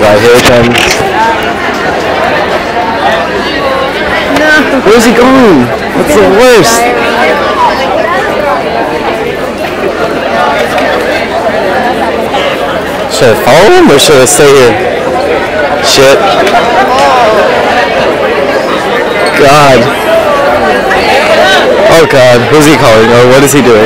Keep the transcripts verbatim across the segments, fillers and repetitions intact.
God, here it comes. No. Where's he going? What's the worst? Should I follow him or should I stay here? Shit. God. Oh God, who's he calling? Or what is he doing?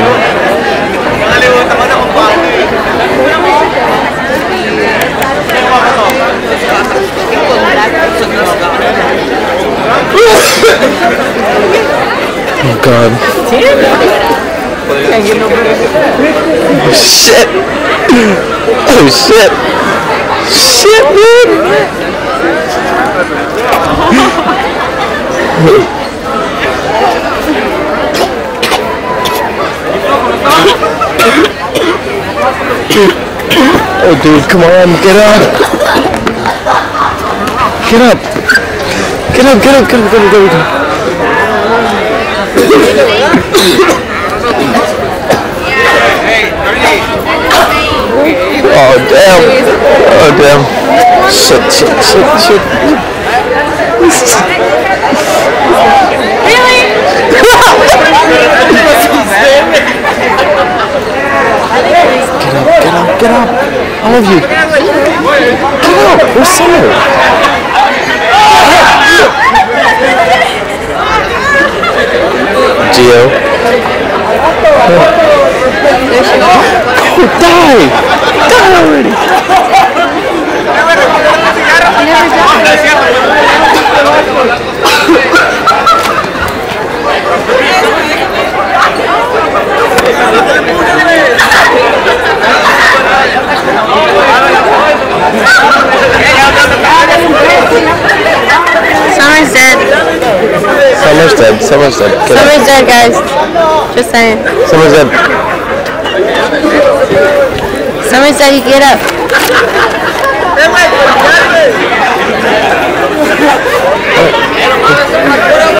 Oh God. Oh shit. Oh shit. Shit, man. Oh dude, come on, get up. Get up. Get up, get up, get up, get up, get up. Oh damn. Oh damn. Shit, shit, shit, shit. Really? Get up, get up, get up. All of you. Get up. Where's Summer? Gio. Oh, die! Die already! Summer's dead. Summer's dead. Summer's dead. Get Summer's up. dead, guys. Just saying. Summer's dead. Summer's dead. You get up.